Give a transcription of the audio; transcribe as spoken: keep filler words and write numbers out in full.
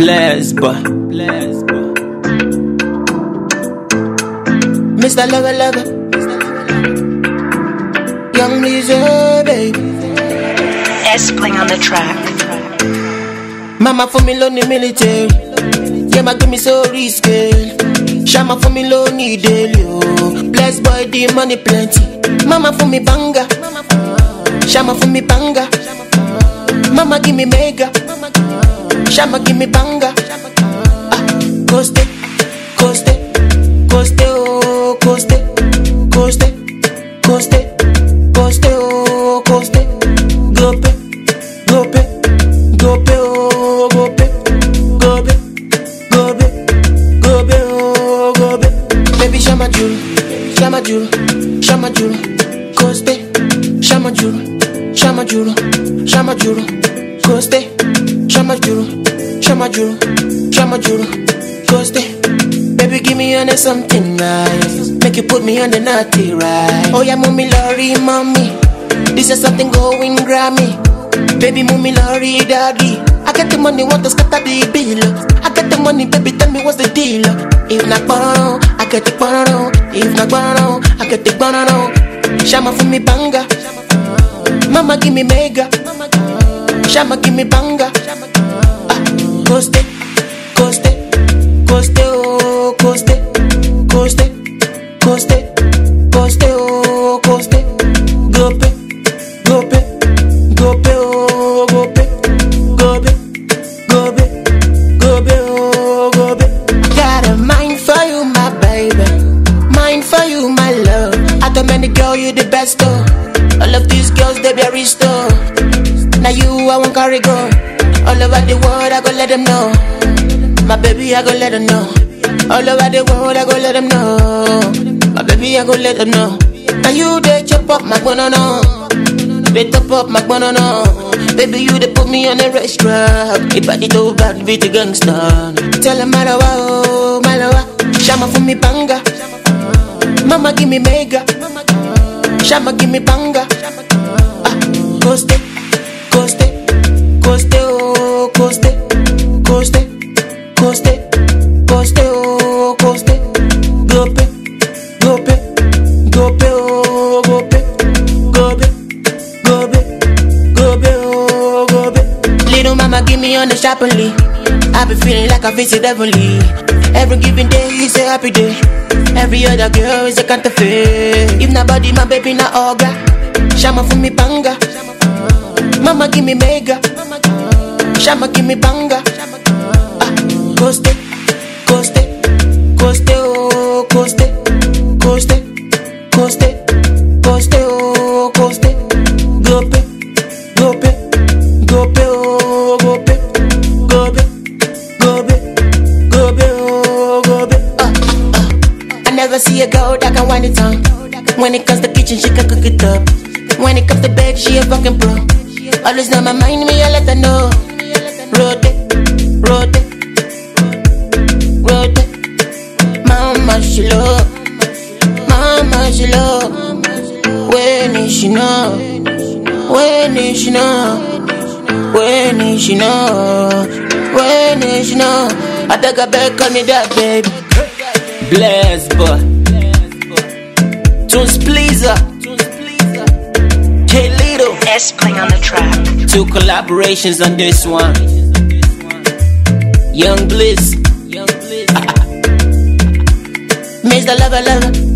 Bless, boy. Bless, boy. Mister Lover, Lover. Young Lizzie, baby. S-Bling on the track. Mama for me lonely military. Yeah, ma give me so risky. Shama for me lonely daily. Oh. Bless boy, the money plenty. Mama for me banga. Shama for me banga. Mama give me mega. Shama give me banga. Ah, coste, coste, coste, oh, coste, coste, coste, coste, oh, coste. Go pe, go pe, go pe, oh, go pe, go pe, go pe, go pe, oh, go pe. Baby shama juru, shama juru, shama juru, coste, shama juru, shama juru, shama juru, coste, shama juru, shama juru, shama juru, coste. Baby give me on something nice, make you put me on the naughty right. Oh yeah, mommy lorry, mommy. This is something going Grammy. Baby, mommy, lorry, daddy. I get the money, want to scatter the bill. I get the money, baby, tell me what's the deal. If not banana, I get the banana. If not banana, I get the banana. Shama for me banga. Mama give me mega. Shama give me banga. Ah, coste, coste, coste, oh, coste, coste, coste, coste, oh, coste. Go pe. Go pe, go pe, oh, go pe, go pe, go pe, go pe, oh, go pe. Got a mind for you, my baby, mind for you, my love. I told many girl you the best, oh. All of these girls they be aristo. Now you I won't carry go. All over the world I go let them know. My baby I go let them know. All over the world I go let them know. My baby I go let them know. Now you they chop up my banana. They top up my banana. Baby, you they put me on a restaurant. If I did too bad, be the gangster. Tell them Malawa, oh, Malawa. Shama for me banga. Mama give me mega. Shama give me banga. Ah, coste, coste, coste, oh, coste, coste, coste, coste, oh, coste. Go pe, go pe, go pe, oh, go pe, go pe. Little mama give me on the sharply. I be feeling like I visit heavenly. Every given day is a happy day. Every other girl is a counterfeit. If nobody, my baby, not orga. Shama for me banga. Mama give me mega. Shama give me banga. Ah, coste, coste, coste, oh, coste, coste, coste, coste, oh, coste. Go pe, go pe, go pe, oh, go pe, go pe, go pe, go pe, oh, go pe. Uh, uh. I never see a girl that can wind it on. When it comes to kitchen, she can cook it up. When it comes to bed, she a fucking pro. Always know my mind, me I let her know. Rotate, rotate, rotate. Mama she love, mama she love. When is she know? When is she know? When is she know? When is she know? I take a back, call me that baby. Bless, boy. Tunes pleaser. K Little. S-Bling on the track. Two collaborations on this one. Young Bliss. Mister Lover, Lover.